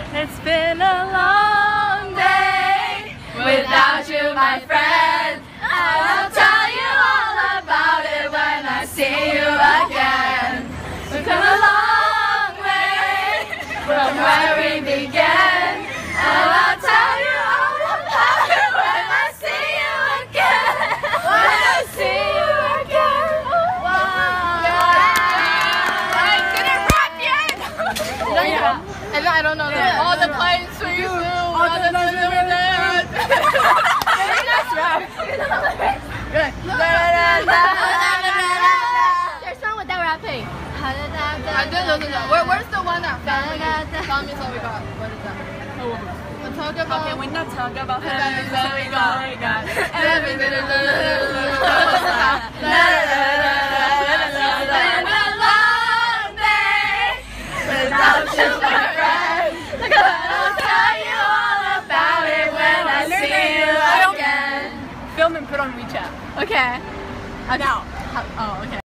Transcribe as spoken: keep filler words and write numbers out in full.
It's been a long day without you, my friend. I'll tell you all about it when I see you again. We've come a long way from where we began, and I'll tell you all about it when I see you again. When I see you again. Wow. Yeah. I didn't rap yet. Oh, yeah. And I don't know that. All the planes for you. All the planes for you. Very nice rap. Good. There's a song with that rapping. I did listen to that. Where, where's the one that family? Family is all we got. What is that? We'll talk about. Okay, we're not talking about family is all we got. Everything is without you, my friend. I'll tell you all about it when I see you again. Film and put on WeChat. Okay. Now. Oh, okay.